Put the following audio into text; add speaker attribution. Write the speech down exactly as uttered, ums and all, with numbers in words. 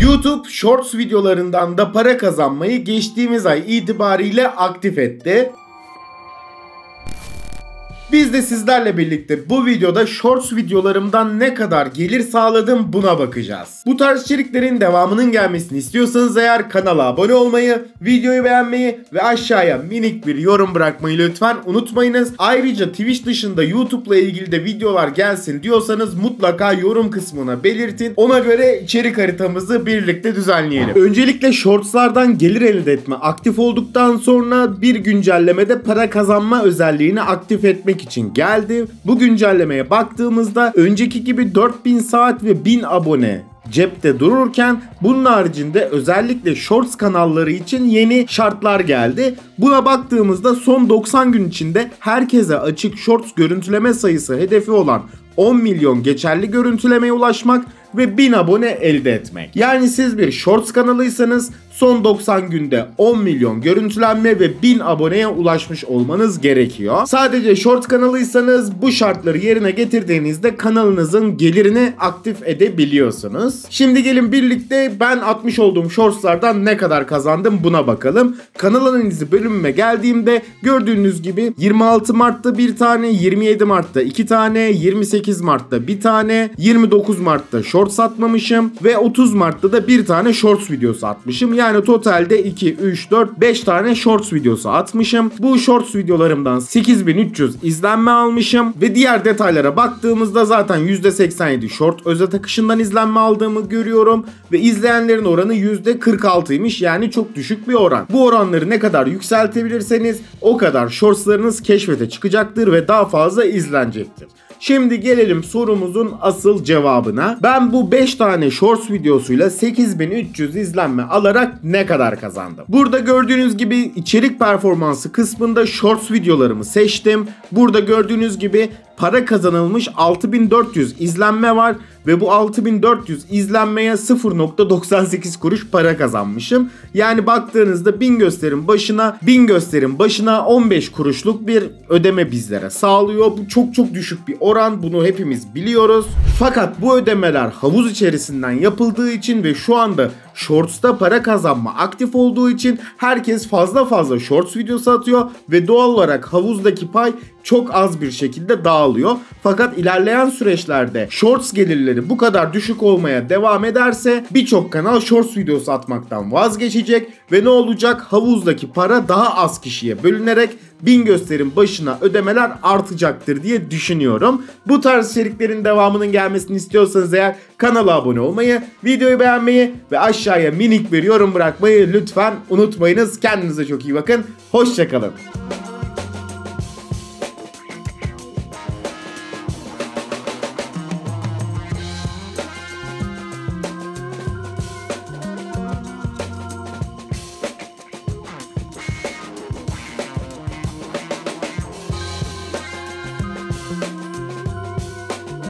Speaker 1: YouTube Shorts videolarından da para kazanmayı geçtiğimiz ay itibariyle aktif etti. Biz de sizlerle birlikte bu videoda Shorts videolarımdan ne kadar gelir sağladım buna bakacağız. Bu tarz içeriklerin devamının gelmesini istiyorsanız eğer kanala abone olmayı, videoyu beğenmeyi ve aşağıya minik bir yorum bırakmayı lütfen unutmayınız. Ayrıca Twitch dışında YouTube'la ilgili de videolar gelsin diyorsanız mutlaka yorum kısmına belirtin. Ona göre içerik haritamızı birlikte düzenleyelim. Öncelikle Shorts'lardan gelir elde etme aktif olduktan sonra bir güncellemede para kazanma özelliğini aktif etmek için geldi. Bu güncellemeye baktığımızda önceki gibi dört bin saat ve bin abone cepte dururken bunun haricinde özellikle Shorts kanalları için yeni şartlar geldi. Buna baktığımızda son doksan gün içinde herkese açık Shorts görüntüleme sayısı hedefi olan on milyon geçerli görüntülemeye ulaşmak ve bin abone elde etmek. Yani siz bir Shorts kanalıysanız son doksan günde on milyon görüntülenme ve bin aboneye ulaşmış olmanız gerekiyor. Sadece Shorts kanalıysanız bu şartları yerine getirdiğinizde kanalınızın gelirini aktif edebiliyorsunuz. Şimdi gelin birlikte ben atmış olduğum Shorts'lardan ne kadar kazandım buna bakalım. Kanal analizi bölümüme geldiğimde gördüğünüz gibi yirmi altı Mart'ta bir tane, yirmi yedi Mart'ta iki tane, yirmi sekiz Mart'ta bir tane, yirmi dokuz Mart'ta Shorts atmamışım ve otuz Mart'ta da bir tane Shorts videosu atmışım. Yani totalde iki, üç, dört, beş tane Shorts videosu atmışım. Bu Shorts videolarımdan sekiz bin üç yüz izlenme almışım ve diğer detaylara baktığımızda zaten yüzde seksen yedi Short özet akışından izlenme aldığımı görüyorum ve izleyenlerin oranı yüzde kırk altıymış, yani çok düşük bir oran. Bu oranları ne kadar yükseltebilirseniz o kadar Shorts'larınız keşfete çıkacaktır ve daha fazla izlenecektir. Şimdi gelelim sorumuzun asıl cevabına. Ben bu beş tane Shorts videosuyla sekiz bin üç yüz izlenme alarak ne kadar kazandım? Burada gördüğünüz gibi içerik performansı kısmında Shorts videolarımı seçtim. Burada gördüğünüz gibi para kazanılmış altı bin dört yüz izlenme var ve bu altı bin dört yüz izlenmeye sıfır nokta doksan sekiz kuruş para kazanmışım. Yani baktığınızda bin gösterim başına bin gösterim başına on beş kuruşluk bir ödeme bizlere sağlıyor. Bu çok çok düşük bir oran, bunu hepimiz biliyoruz. Fakat bu ödemeler havuz içerisinden yapıldığı için ve şu anda Shorts'ta para kazanma aktif olduğu için herkes fazla fazla Shorts videosu atıyor ve doğal olarak havuzdaki pay çok az bir şekilde dağılıyor. Fakat ilerleyen süreçlerde Shorts gelirleri bu kadar düşük olmaya devam ederse birçok kanal Shorts videosu atmaktan vazgeçecek ve ne olacak? Havuzdaki para daha az kişiye bölünerek bin gösterim başına ödemeler artacaktır diye düşünüyorum. Bu tarz içeriklerin devamının gelmesini istiyorsanız eğer kanala abone olmayı, videoyu beğenmeyi ve aşağıya minik bir yorum bırakmayı lütfen unutmayınız. Kendinize çok iyi bakın. Hoşça kalın.